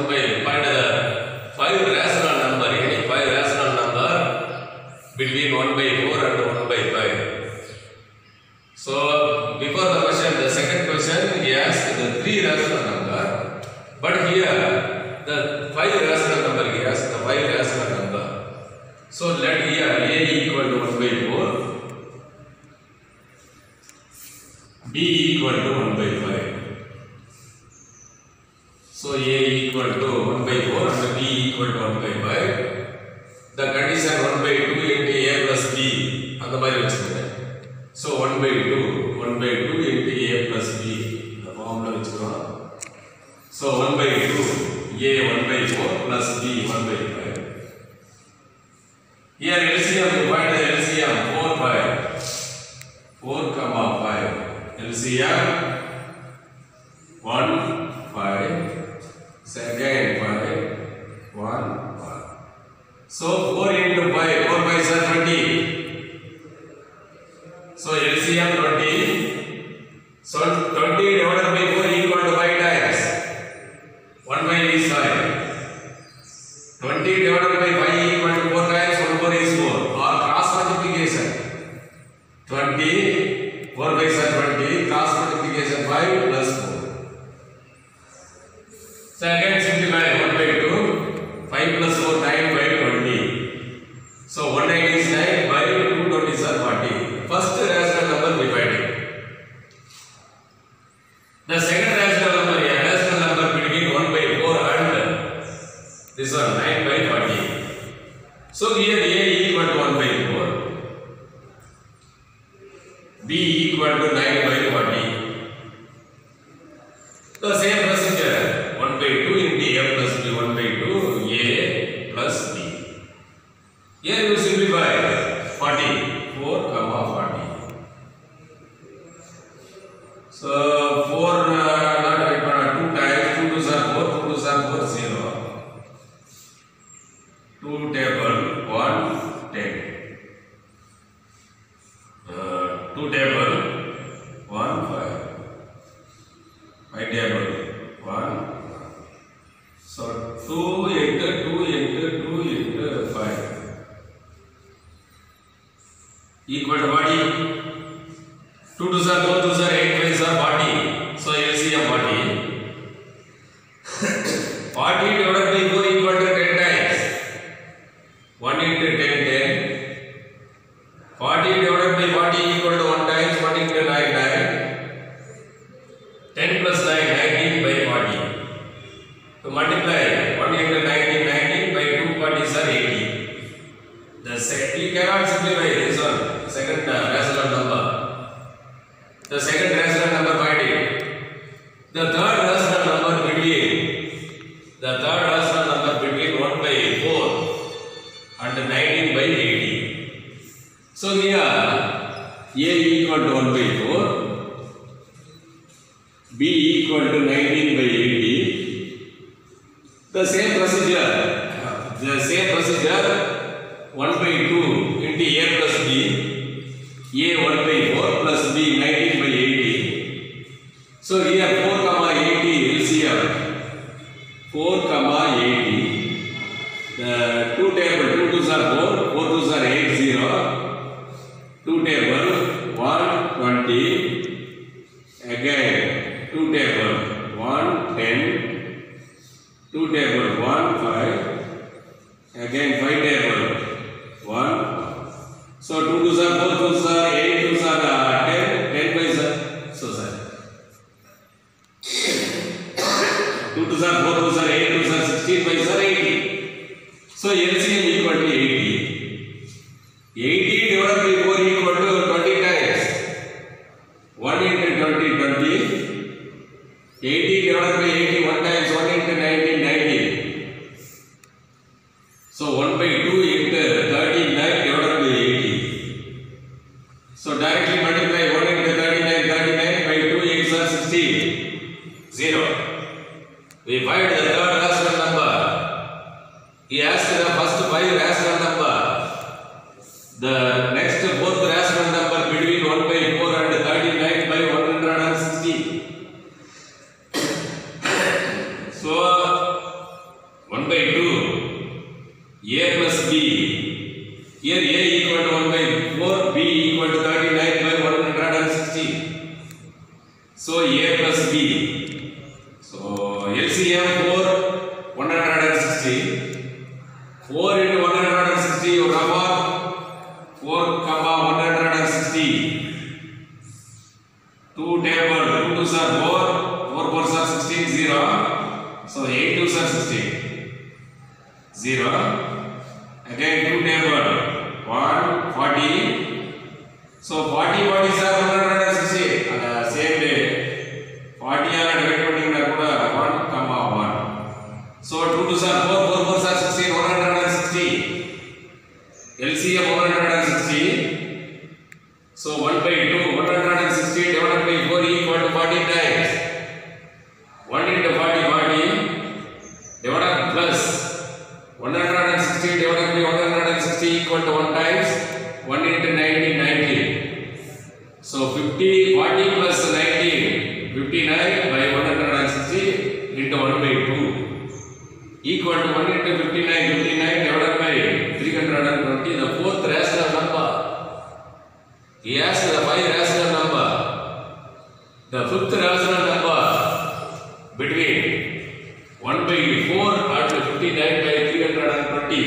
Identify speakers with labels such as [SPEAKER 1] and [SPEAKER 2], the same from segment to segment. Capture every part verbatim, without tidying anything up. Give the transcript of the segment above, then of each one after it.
[SPEAKER 1] one by find the five rational number, any five rational number between one by four and one by five. So before the question, the second question he asked the three rational number, but here the five rational number he asked the five rational number. So let here a equal to one by four, b equal to one by five. So a equal to one by four and b equal to one by five. The condition one by two into a plus b and the by which so one by two, one by two into a plus b. The formula which so one by two, a one by four plus b one by five. Here L C M, you find the L C M four, five. four comma five. L C M one, five. Second five, one, five. So four into five, four five is twenty. So L C M twenty. So twenty divided by four equal to five times. one by is five. twenty divided by five equal to four times. one four is four. Or cross multiplication. twenty. four by twenty. Cross multiplication five plus four. So again simplify one by two. five plus four, nine by twenty. So one ninety is nine by two twenty is forty. First rational number we find it. The second rational number, a rational number between one by four and this one nine by forty. So here a equal to one by four, b equal to nine by forty. The same procedure, one by two into a plus b, one by two a plus b. Here you simplify forty, four comma forty. So four uh, not two times, two twos are four, two twos are four, zero. two table, one, ten. Uh, two table, one, five. five table, one. So two into two into two into five equal to forty. two twos are four, twos are eight, fives are forty. So L C M forty. forty divided by four equal to ten times. one into ten, ten. forty divided by forty equal to one times. one into nine, nine. ten plus nine, nineteen by forty. To multiply one into nineteen, nineteen by two forties are eighty. The second, you cannot simplify this one. Second uh, rational number. The second rational number find it. The third rational number between the third rational number between one by four and nineteen by eighty. So here a equal to one by four, b equal to nineteen by eighty. The same procedure, the same procedure, one by two into a plus b, a one by four plus b nineteen by eighty. So here four comma eighty L C M, four comma eighty. The two table, two twos are four, four twos are eight, zero. two table, one, twenty. Again, two table, one, ten. two table, one, five. Again, five table, one. So two twos are four, twos are eight, twos are uh, ten, ten by seven. So sorry. two twos are four, twos are eight, twos are sixteen by seven, eighty. So L C M equal to eighty. eighty divided by four equal to twenty times. one into twenty, twenty. eighty divided by eighty, one times one into nineteen, nineteen. So one by two into thirty-nine divided by eighty. So directly multiply one into thirty-nine, thirty-nine by two, eight are sixteen. zero. We find the third rational number. He asked the first five rational number. The next fourth rational number between one by four and thirty-nine by one hundred sixty. So plus b. So L C M four, one hundred sixty. four into one hundred sixty, you rub off four comma one hundred sixty. two table, two twos are four, four fours are sixteen, zero. So eight twos are sixteen, zero. Again two table, one, forty. So forty forties are one hundred sixty. And the same way, forty are divided by one comma one. So two twos are four, four fours are sixteen, one hundred sixty. L C M one hundred sixty. So one by two, one hundred sixty divided by four equal to forty times. one into forty, forty. Divided plus one hundred sixty divided by one hundred sixty equal to one times. one into ninety, ninety. So fifty, forty plus nineteen, fifty-nine by one hundred sixty into one by two. Equal to one into fifty-nine, fifty-nine divided by three hundred twenty, the fourth rational number. He asked the five rational number. The fifth rational number between one by four and fifty-nine by three hundred twenty.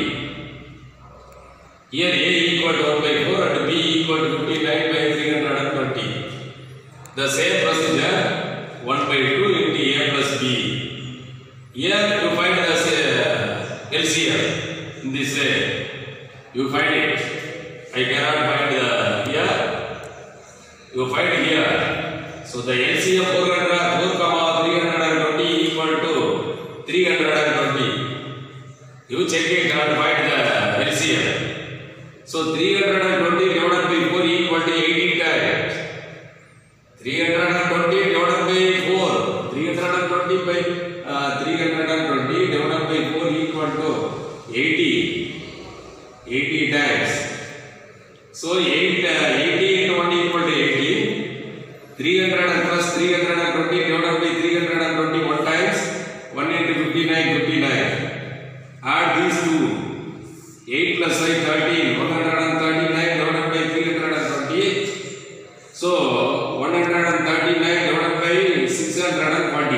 [SPEAKER 1] Here A equal to one by four and B equal to fifty-nine by three hundred twenty. The same procedure, one by two into A plus B. Here you find the uh, L C M in this way. You find it. I cannot find the here. You find it here. So the L C M four hundred, four comma three hundred twenty equal to three hundred twenty. You check it and find the L C M. So three hundred twenty divided by four equal to eighty times. three hundred twenty divided by four. three hundred twenty by uh, three hundred twenty divided by four equal to eighty. eighty times. So eight, uh, eighty into one equal to eighty. three hundred plus three hundred twenty divided by three hundred twenty one times. one into fifty-nine, fifty-nine. Add these two. eight plus five, thirteen. one hundred thirty-nine divided by three hundred twenty. So one hundred thirty-nine divided by six hundred forty.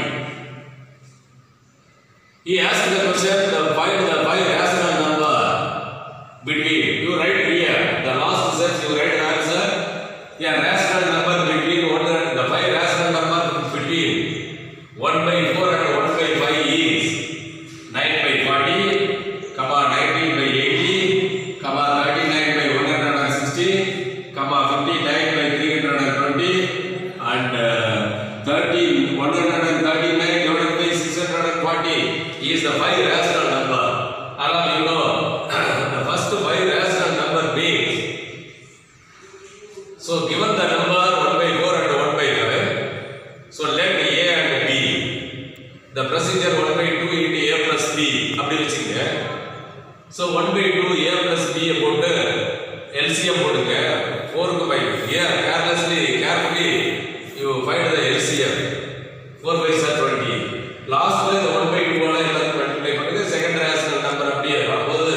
[SPEAKER 1] He asked the question, the find the five rational number between. You write here, the last steps you write the answer. Yeah, rational number between one and the five rational number between one by four and one by five is nine by forty, comma nineteen by eighty, comma thirty-nine by one hundred sixty, comma fifty-nine by three hundred twenty, and uh, thirty, one hundred thirty-nine divided by six hundred forty is the five rational number. All you know, the first five rational number being. So given the number one by four and one by five, so let A and B. The procedure one by two into A plus B. அப்படி வச்சுங்க. So one by two A plus B போட்டு L C M போடுங்க. four க்கு five. Here carelessly, carefully you find the L C M. four by twenty. Last one the one by two ஓட எல்லாத்தையும் multiply பண்ணுங்க. Second rational number அப்படியே வரும்போது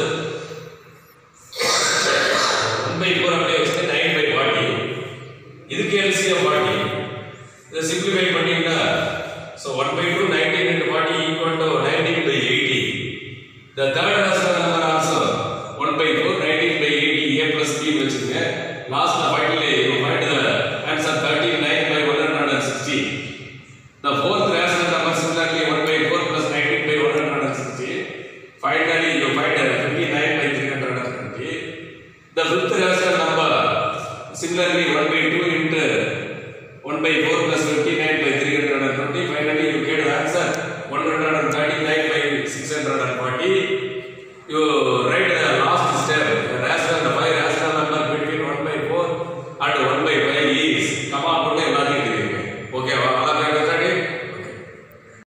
[SPEAKER 1] one by four அப்படியே வச்சு nine by forty. இதுக்கு L C M forty. இதை simplify பண்ணீங்கன்னா so one by two, nineteen into forty equal to nineteen by eighty. The third rational number also one by four, nineteen by eighty, A plus B வச்சுங்க. Last finally you find the answer thirty-nine by one hundred sixty. The fourth rational number similarly one by four plus nineteen by one hundred sixty. Finally you find fifty-nine by three hundred twenty. The fifth rational number similarly one by two into one by four plus fifty-nine by three hundred twenty. Finally you get the answer one hundred thirty-nine by six hundred forty. You